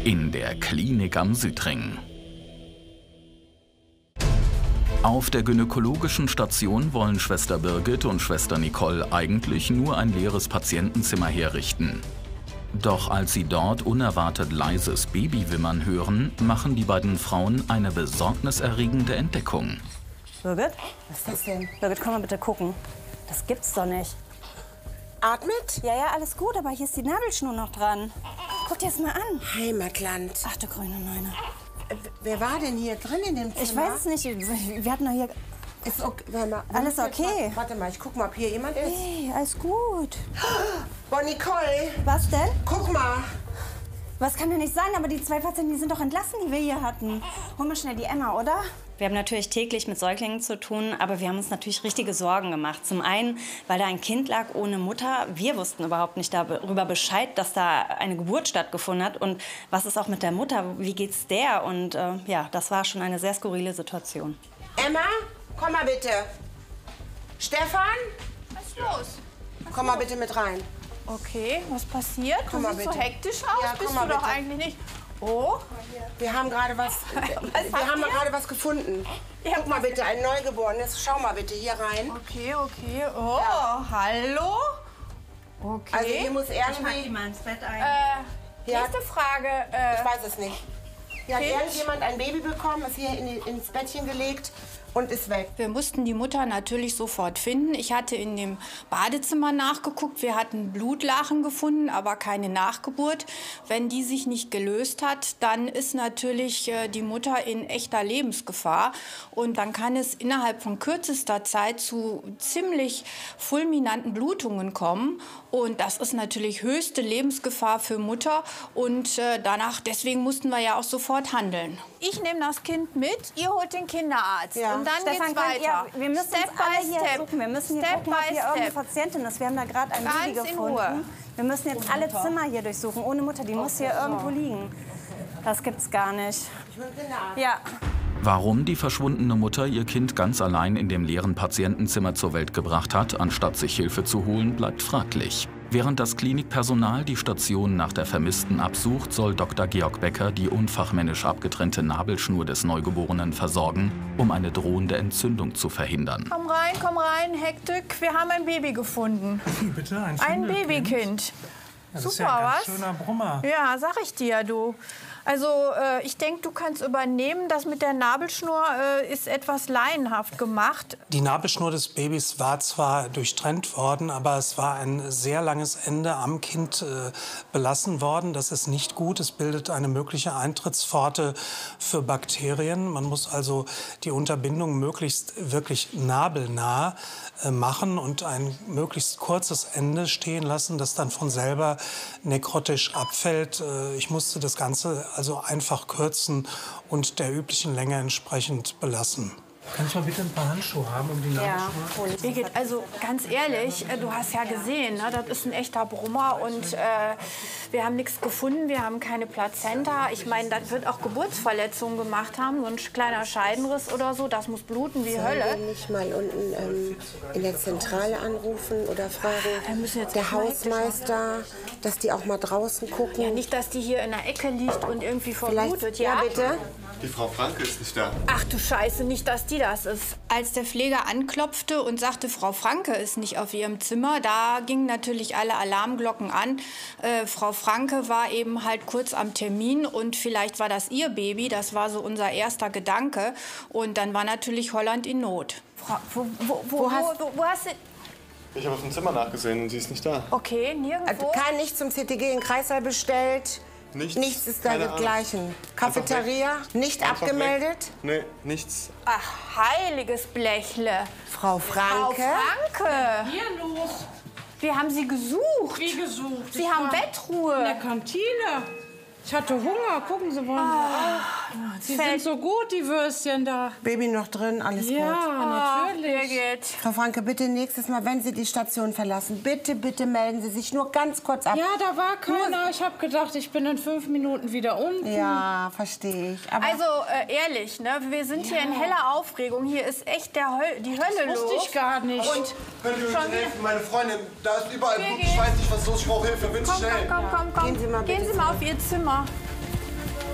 in der Klinik am Südring. Auf der gynäkologischen Station wollen Schwester Birgit und Schwester Nicole eigentlich nur ein leeres Patientenzimmer herrichten. Doch als sie dort unerwartet leises Babywimmern hören, machen die beiden Frauen eine besorgniserregende Entdeckung. Birgit? Was ist das denn? Birgit, komm mal bitte gucken. Das gibt's doch nicht. Atmet? Ja, alles gut, aber hier ist die Nabelschnur noch dran. Guck dir das mal an. Heimatland. Ach du grüne Neune. Wer war denn hier drin in dem Zimmer? Ich weiß es nicht. Wir hatten doch hier... Ist okay. Alles okay? Warte mal, ich guck mal, ob hier jemand ist. Hey, alles gut. Boah, Nicole. Was denn? Guck mal. Was kann denn nicht sein? Aber die 2 Patienten, die sind doch entlassen, die wir hier hatten. Hol mal schnell die Emma, oder? Wir haben natürlich täglich mit Säuglingen zu tun, aber wir haben uns natürlich richtige Sorgen gemacht. Zum einen, weil da ein Kind lag ohne Mutter. Wir wussten überhaupt nicht darüber Bescheid, dass da eine Geburt stattgefunden hat. Und was ist auch mit der Mutter? Wie geht's der? Und ja, das war schon eine sehr skurrile Situation. Emma, komm mal bitte. Stefan? Was ist los? Komm mal bitte mit rein. Okay, was passiert? Komm Du mal siehst so bitte. hektisch aus. Ja, Bist komm mal du doch bitte. eigentlich nicht. Oh, Wir haben gerade was, was gefunden. Ja, Guck mal bitte, ein Neugeborenes. Schau mal bitte hier rein. okay. Oh, hallo? Okay. Also hier muss Ich pack die irgendwie... mal ins Bett ein. Ja, Nächste Frage. ich weiß es nicht. Hier hat Kind? irgendjemand ein Baby bekommen, ist hier ins Bettchen gelegt und ist weg. Wir mussten die Mutter natürlich sofort finden. Ich hatte in dem Badezimmer nachgeguckt. Wir hatten Blutlachen gefunden, aber keine Nachgeburt. Wenn die sich nicht gelöst hat, dann ist natürlich die Mutter in echter Lebensgefahr. Und dann kann es innerhalb von kürzester Zeit zu ziemlich fulminanten Blutungen kommen. Und das ist natürlich höchste Lebensgefahr für Mutter. Und deswegen mussten wir ja auch sofort handeln. Ich nehme das Kind mit, ihr holt den Kinderarzt. Ja. Und dann Stefan, geht's weiter. wir müssen Step uns alle by hier step. suchen. Wir müssen hier Step gucken, ob by hier irgendeine step. Patientin ist. Wir haben da gerade ein Ganz Baby in Ruhe. gefunden. Wir müssen jetzt alle Zimmer hier durchsuchen. Ohne Mutter, die muss hier irgendwo liegen. Das gibt's gar nicht. Ja. Warum die verschwundene Mutter ihr Kind ganz allein in dem leeren Patientenzimmer zur Welt gebracht hat, anstatt sich Hilfe zu holen, bleibt fraglich. Während das Klinikpersonal die Station nach der Vermissten absucht, soll Dr. Georg Becker die unfachmännisch abgetrennte Nabelschnur des Neugeborenen versorgen, um eine drohende Entzündung zu verhindern. Komm rein, Hektik. Wir haben ein Baby gefunden. Bitte, ein Ein Findelkind? Babykind. Ja, das ist Super, ja ein ganz was? schöner Brummer. Ja, sag ich dir, du. Also, ich denke, du kannst übernehmen. Das mit der Nabelschnur ist etwas laienhaft gemacht. Die Nabelschnur des Babys war zwar durchtrennt worden, aber es war ein sehr langes Ende am Kind belassen worden. Das ist nicht gut. Es bildet eine mögliche Eintrittspforte für Bakterien. Man muss also die Unterbindung möglichst wirklich nabelnah machen und ein möglichst kurzes Ende stehen lassen, das dann von selber nekrotisch abfällt. Ich musste das Ganze also einfach kürzen und der üblichen Länge entsprechend belassen. Kann ich mal bitte ein paar Handschuhe haben, um die Nabelschnur? Birgit, also ganz ehrlich, du hast ja gesehen, ne, das ist ein echter Brummer und wir haben nichts gefunden, wir haben keine Plazenta. Ich meine, das wird auch Geburtsverletzungen gemacht haben, so ein kleiner Scheidenriss oder so, das muss bluten wie Hölle. Sollen wir nicht mal unten in der Zentrale anrufen oder fragen, müssen jetzt der echt mal Hausmeister, dass die auch mal draußen gucken? Ja, nicht, dass die hier in der Ecke liegt und irgendwie Vielleicht, vermutet, ja, bitte? Die Frau Franke ist nicht da. Ach du Scheiße, nicht, dass die das ist. Als der Pfleger anklopfte und sagte, Frau Franke ist nicht auf ihrem Zimmer, da gingen natürlich alle Alarmglocken an. Frau Franke war eben halt kurz am Termin und vielleicht war das ihr Baby. Das war so unser erster Gedanke. Und dann war natürlich Holland in Not. Wo hast du... Ich habe auf dem Zimmer nachgesehen und sie ist nicht da. Okay, nirgendwo. Nicht zum CTG in Kreissaal bestellt. Nichts ist da Keine Ahnung. dergleichen. Cafeteria, nicht Einfach abgemeldet. Nee, nichts. Ach, heiliges Blechle. Frau Franke. Frau Franke. Hier los. Wir haben Sie gesucht. Wie gesucht? Sie Ich haben war Bettruhe. in der Kantine. Ich hatte Hunger. Gucken Sie mal. Sie sind so gut, die Würstchen da. Baby noch drin, alles gut. Ja, natürlich. Birgit. Frau Franke, bitte nächstes Mal, wenn Sie die Station verlassen, bitte, bitte melden Sie sich nur ganz kurz ab. Ja, da war keiner. Ich habe gedacht, ich bin in 5 Minuten wieder unten. Ja, verstehe ich. Aber Also ehrlich, ne, wir sind hier in heller Aufregung. Hier ist echt die Hölle los. Wusste ich gar nicht. Und Könnt ihr mir schon bitte wieder- helfen? Meine Freundin, da ist überall Blut. Birgit. Ich weiß nicht, was los ist. Ich brauche Hilfe. Bitte schnell. Komm. Gehen Sie mal bitte Gehen Sie mal auf Ihr Zimmer.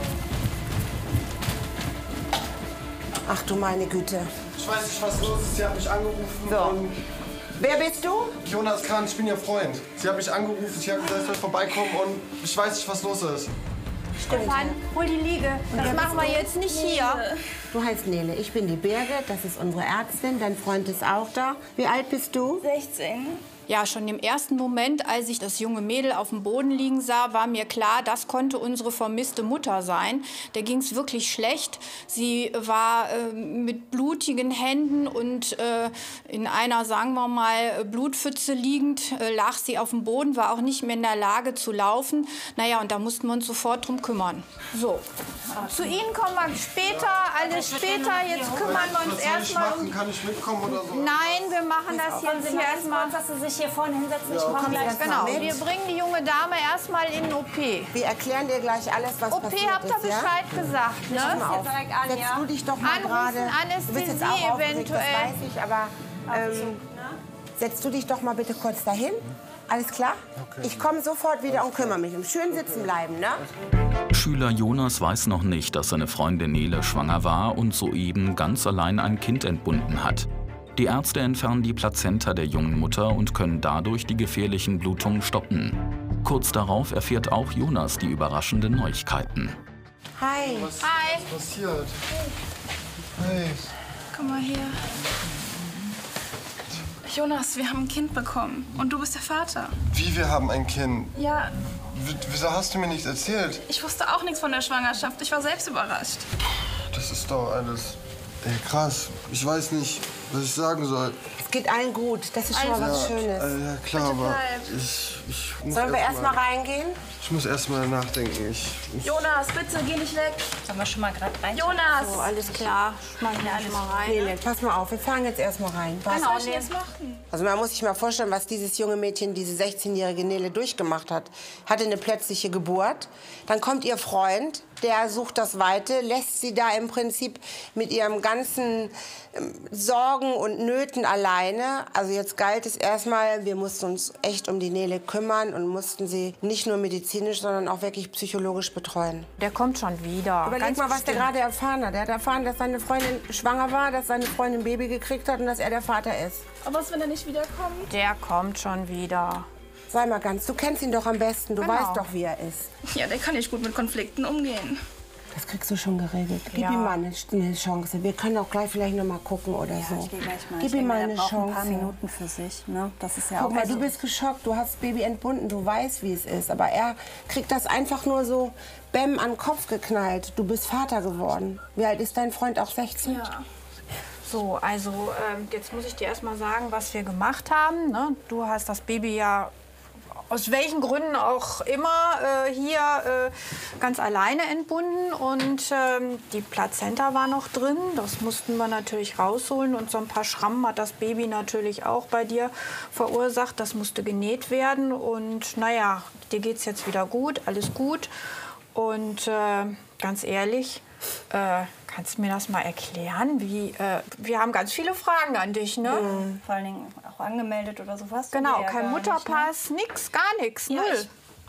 Ach du meine Güte. Ich weiß nicht, was los ist. Sie hat mich angerufen. So. Und Wer bist du? Jonas Kran, ich bin ihr Freund. Sie hat mich angerufen, sie hat gesagt, ich soll vorbeikommen und ich weiß nicht, was los ist. Stefan, hol die Liege. Das machen wir jetzt nicht hier. Du heißt Nele, ich bin die Birge, das ist unsere Ärztin, dein Freund ist auch da. Wie alt bist du? 16. Ja, schon im ersten Moment, als ich das junge Mädel auf dem Boden liegen sah, war mir klar, das konnte unsere vermisste Mutter sein. Der ging es wirklich schlecht. Sie war mit blutigen Händen und in einer, sagen wir mal, Blutpfütze liegend, lag sie auf dem Boden, war auch nicht mehr in der Lage zu laufen. Naja, und da mussten wir uns sofort drum kümmern. So, zu Ihnen kommen wir später, alles später. Jetzt kümmern wir uns erstmal um... Kann ich mitkommen oder so? Nein, wir machen das jetzt hier erstmal. Dass Sie sich hier vorne hinsetzen. Ich komme gleich. Genau, wir bringen die junge Dame erstmal in den OP. Wir erklären dir gleich alles, was OP passiert habt ihr ist, ja? Bescheid gesagt, Pass ne? mal auf. Setz du dich doch mal gerade... Du bist jetzt auch aufgeregt, das weiß ich, aber setz du dich doch mal bitte kurz dahin. Alles klar? Okay. Ich komme sofort wieder und kümmere mich. Schön sitzen bleiben, ne? Schüler Jonas weiß noch nicht, dass seine Freundin Nele schwanger war und soeben ganz allein ein Kind entbunden hat. Die Ärzte entfernen die Plazenta der jungen Mutter und können dadurch die gefährlichen Blutungen stoppen. Kurz darauf erfährt auch Jonas die überraschenden Neuigkeiten. Hi. Hi. Was ist passiert? Hey. Komm mal her. Jonas, wir haben ein Kind bekommen und du bist der Vater. Wie, wir haben ein Kind? Ja, Wieso hast du mir nichts erzählt? ich wusste auch nichts von der Schwangerschaft. Ich war selbst überrascht. Das ist doch alles... Ey, krass. Ich weiß nicht, was ich sagen soll. Es geht allen gut. Das ist schon mal was Schönes. Ja, klar, aber ich muss Sollen wir erst mal reingehen? Ich muss erst mal nachdenken. Jonas, bitte, geh nicht weg. Sollen wir schon mal gerade rein? Jonas! So, alles klar. Schmeißen wir alles mal rein. Nele, pass mal auf, wir fahren jetzt erst mal rein. Was Warte. soll ich denn jetzt machen? Also man muss sich mal vorstellen, was dieses junge Mädchen, diese 16-jährige Nele, durchgemacht hat. Hatte eine plötzliche Geburt. Dann kommt ihr Freund, der sucht das Weite, lässt sie da im Prinzip mit ihrem ganzen Sorgen und Nöten alleine. Also jetzt galt es erstmal, wir mussten uns echt um die Nele kümmern und mussten sie nicht nur medizinisch, sondern auch wirklich psychologisch betreuen. Der kommt schon wieder. Überleg mal, was der gerade erfahren hat. Er hat erfahren, dass seine Freundin schwanger war, dass seine Freundin ein Baby gekriegt hat und dass er der Vater ist. Aber was, wenn er nicht wiederkommt? Der kommt schon wieder. Sei mal ganz, du kennst ihn doch am besten. Du Genau. weißt doch, wie er ist. Ja, der kann nicht gut mit Konflikten umgehen. Das kriegst du schon geregelt. Gib Ja. ihm mal eine Chance. Wir können auch gleich vielleicht noch mal gucken oder so. Ich gehe gleich mal. Gib ihm mal eine ein paar Chance. Minuten für sich. Ne? Das ist ja Guck auch mal, so. du bist geschockt. Du hast das Baby entbunden. Du weißt, wie es ist. Aber er kriegt das einfach nur so bäm an den Kopf geknallt. Du bist Vater geworden. Wie alt ist dein Freund? Auch 16? Ja. So, also jetzt muss ich dir erst mal sagen, was wir gemacht haben. Ne? Du hast das Baby ja aus welchen Gründen auch immer hier ganz alleine entbunden und die Plazenta war noch drin. Das mussten wir natürlich rausholen und so ein paar Schrammen hat das Baby natürlich auch bei dir verursacht. Das musste genäht werden und naja, dir geht's jetzt wieder gut, alles gut und ganz ehrlich, kannst du mir das mal erklären? Wir haben ganz viele Fragen an dich, ne? Vor allen Dingen auch angemeldet oder sowas. Genau, Ja, kein gar Mutterpass, nix, gar nichts, Ja, null.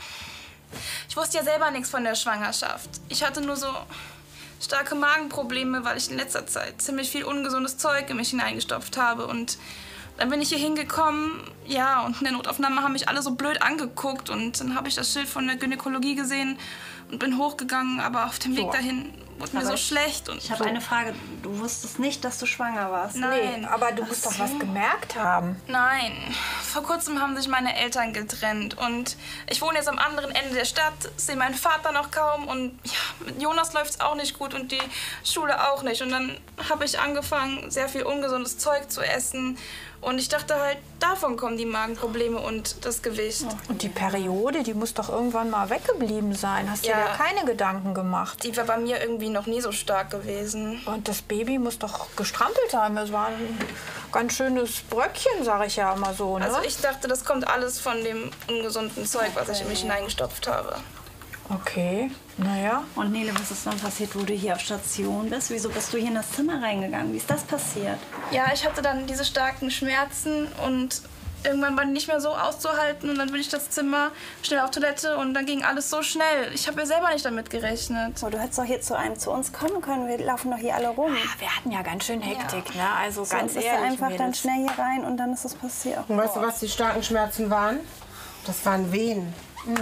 Ich wusste ja selber nichts von der Schwangerschaft. Ich hatte nur so starke Magenprobleme, weil ich in letzter Zeit ziemlich viel ungesundes Zeug in mich hineingestopft habe. Und dann bin ich hier hingekommen, ja, und in der Notaufnahme haben mich alle so blöd angeguckt. Und dann habe ich das Schild von der Gynäkologie gesehen und bin hochgegangen. Aber auf dem Weg dahin wurde mir so schlecht. Und Ich habe eine Frage. Du wusstest nicht, dass du schwanger warst? Nein. Nee, aber du musst doch was gemerkt haben. Nein, vor kurzem haben sich meine Eltern getrennt und ich wohne jetzt am anderen Ende der Stadt, sehe meinen Vater noch kaum und ja, mit Jonas läuft's auch nicht gut und die Schule auch nicht. Und dann habe ich angefangen, sehr viel ungesundes Zeug zu essen und ich dachte halt, davon kommen die Magenprobleme und das Gewicht. Und die Periode, die muss doch irgendwann mal weggeblieben sein. Hast du dir Ja. da keine Gedanken gemacht? Die war bei mir irgendwie noch nie so stark gewesen. Und das Baby muss doch gestrampelt haben. Das war ein ganz schönes Bröckchen, sag ich ja immer so, ne? Also ich dachte, das kommt alles von dem ungesunden Zeug, was ich in mich hineingestopft habe. Okay, naja. Und Nele, was ist dann passiert, wo du hier auf Station bist? Wieso bist du hier in das Zimmer reingegangen? Wie ist das passiert? Ja, ich hatte dann diese starken Schmerzen und irgendwann war die nicht mehr so auszuhalten und dann bin ich das Zimmer schnell auf Toilette und dann ging alles so schnell. Ich habe ja selber nicht damit gerechnet. Oh, du hättest doch hier zu uns kommen können. Wir laufen doch hier alle rum. Wir hatten ja ganz schön Hektik, ne? Also ganz bist ehrlich, du einfach Mädels. dann schnell hier rein und dann ist es passiert. Und weißt du, was die starken Schmerzen waren? Das waren Wehen.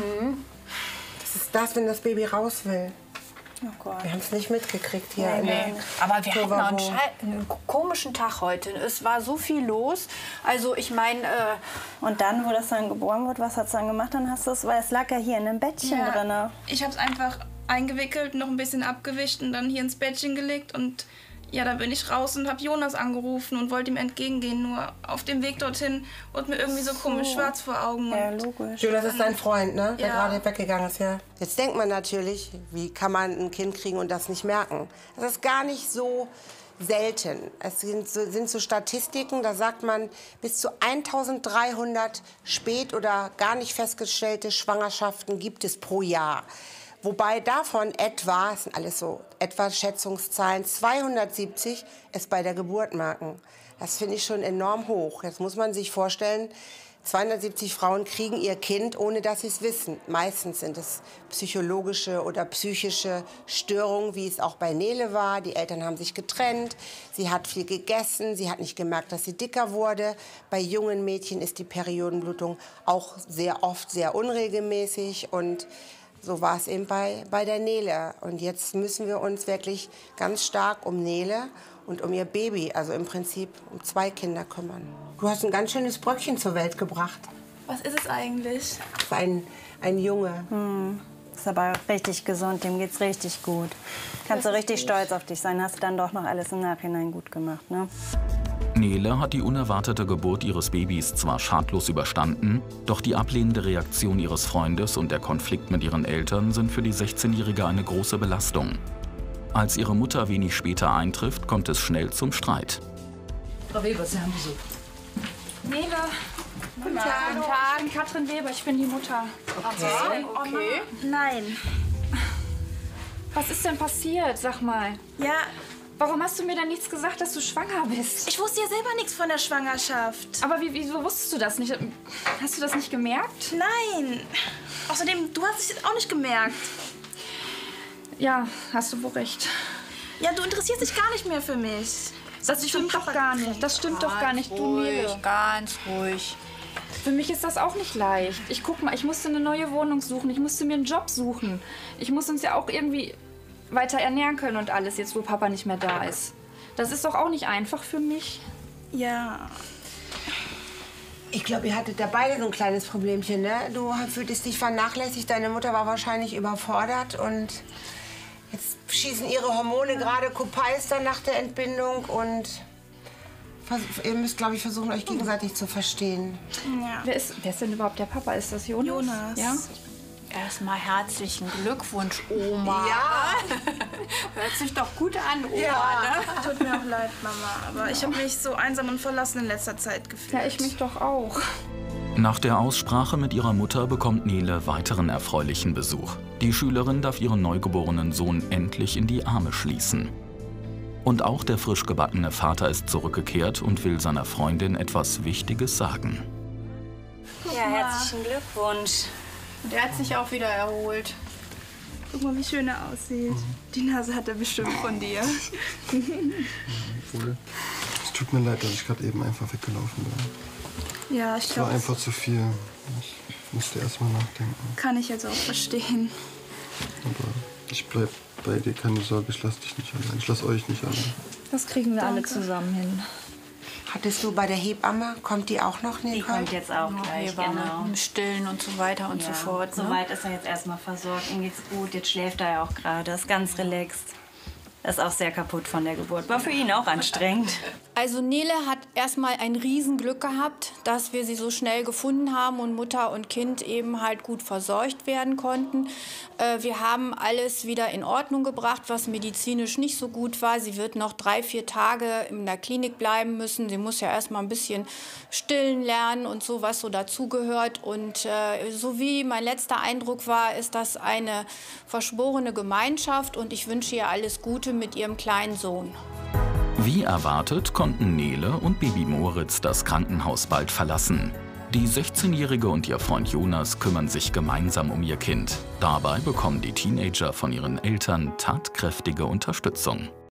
Das ist das, wenn das Baby raus will. Oh Gott. Wir haben es nicht mitgekriegt hier. Nee. Aber wir hatten auch einen komischen Tag heute. Es war so viel los. Also ich meine... Und dann, wo das dann geboren wird, was hat es dann gemacht? Dann hast du es, weil es lag ja hier in einem Bettchen drin. Ich habe es einfach eingewickelt, noch ein bisschen abgewischt und dann hier ins Bettchen gelegt. Und ja, da bin ich raus und habe Jonas angerufen und wollte ihm entgegengehen. Nur auf dem Weg dorthin wurde mir irgendwie so komisch schwarz vor Augen. Ja, logisch. Jonas ist dein Freund, ne? Der Ja. gerade weggegangen ist, ja. Jetzt denkt man natürlich, wie kann man ein Kind kriegen und das nicht merken? Das ist gar nicht so selten. Es sind so Statistiken, da sagt man, bis zu 1300 spät oder gar nicht festgestellte Schwangerschaften gibt es pro Jahr. Wobei davon etwa, das sind alles so etwa Schätzungszahlen, 270 es bei der Geburt merken. Das finde ich schon enorm hoch. Jetzt muss man sich vorstellen, 270 Frauen kriegen ihr Kind, ohne dass sie es wissen. Meistens sind es psychologische oder psychische Störungen, wie es auch bei Nele war. Die Eltern haben sich getrennt, sie hat viel gegessen, sie hat nicht gemerkt, dass sie dicker wurde. Bei jungen Mädchen ist die Periodenblutung auch sehr oft sehr unregelmäßig und so war es eben bei der Nele. Und jetzt müssen wir uns wirklich ganz stark um Nele und um ihr Baby, also im Prinzip um 2 Kinder kümmern. Du hast ein ganz schönes Bröckchen zur Welt gebracht. Was ist es eigentlich? Das ist ein Junge. Ist aber richtig gesund, dem geht's richtig gut. Kannst du richtig stolz auf dich sein, hast du dann doch noch alles im Nachhinein gut gemacht, ne? Nele hat die unerwartete Geburt ihres Babys zwar schadlos überstanden, doch die ablehnende Reaktion ihres Freundes und der Konflikt mit ihren Eltern sind für die 16-Jährige eine große Belastung. Als ihre Mutter wenig später eintrifft, kommt es schnell zum Streit. Frau Weber, Sie haben Besuch. Nele. Guten Tag. Ich bin Katrin Weber, ich bin die Mutter. Okay. Nein. Was ist denn passiert, sag mal? Ja, Warum hast du mir dann nichts gesagt, dass du schwanger bist? ich wusste ja selber nichts von der Schwangerschaft. Aber wieso wusstest du das nicht? Hast du das nicht gemerkt? Nein. Außerdem, du hast es jetzt auch nicht gemerkt. Ja, hast du wohl recht. Ja, du interessierst dich gar nicht mehr für mich. Das stimmt doch gar nicht. Das stimmt doch gar nicht, du Nele. Ganz ruhig. Für mich ist das auch nicht leicht. Guck mal, ich musste eine neue Wohnung suchen. Ich musste mir einen Job suchen. Ich muss uns ja auch irgendwie weiter ernähren können und alles, jetzt wo Papa nicht mehr da ist. Das ist doch auch nicht einfach für mich. Ja. Ich glaube, ihr hattet da beide so ein kleines Problemchen, ne? Du fühltest dich vernachlässigt, deine Mutter war wahrscheinlich überfordert und jetzt schießen ihre Hormone gerade Kopeister nach der Entbindung und ihr müsst, glaube ich, versuchen, euch gegenseitig zu verstehen. Ja. Wer ist denn überhaupt der Papa? Ist das Jonas? Jonas. Ja? Erstmal herzlichen Glückwunsch, Oma. Ja. Hört sich doch gut an, Oma. Ja. Ne? Tut mir auch leid, Mama, aber ich habe mich so einsam und verlassen in letzter Zeit gefühlt. Ja, ich mich doch auch. Nach der Aussprache mit ihrer Mutter bekommt Nele weiteren erfreulichen Besuch. Die Schülerin darf ihren neugeborenen Sohn endlich in die Arme schließen. Und auch der frisch gebackene Vater ist zurückgekehrt und will seiner Freundin etwas Wichtiges sagen. Ja, herzlichen Glückwunsch. Und er hat sich auch wieder erholt. Guck mal, wie schön er aussieht. Die Nase hat er bestimmt von dir. Es tut mir leid, dass ich gerade eben einfach weggelaufen bin. Ja, ich Es war glaube, einfach zu viel. Ich musste erst mal nachdenken. kann ich jetzt auch verstehen. Aber ich bleib bei dir, keine Sorge, ich lass dich nicht allein. Ich lass euch nicht allein. Das kriegen wir alle zusammen hin. Hattest du bei der Hebamme, kommt die auch noch, Nicole? Die kommt jetzt auch gleich, genau. Im Stillen und so weiter und so fort. Ne? Soweit ist er jetzt erstmal versorgt. Ihm geht's gut, jetzt schläft er ja auch gerade. Ist ganz relaxed. Er ist auch sehr kaputt von der Geburt. War für ihn auch anstrengend. Also Nele hat erstmal ein Riesenglück gehabt, dass wir sie so schnell gefunden haben und Mutter und Kind eben halt gut versorgt werden konnten. Wir haben alles wieder in Ordnung gebracht, was medizinisch nicht so gut war. Sie wird noch 3-4 Tage in der Klinik bleiben müssen. Sie muss ja erstmal ein bisschen stillen lernen und so, was so dazugehört. Und so wie mein letzter Eindruck war, ist das eine verschworene Gemeinschaft und ich wünsche ihr alles Gute mit ihrem kleinen Sohn. Wie erwartet konnten Nele und Baby Moritz das Krankenhaus bald verlassen. Die 16-Jährige und ihr Freund Jonas kümmern sich gemeinsam um ihr Kind. Dabei bekommen die Teenager von ihren Eltern tatkräftige Unterstützung.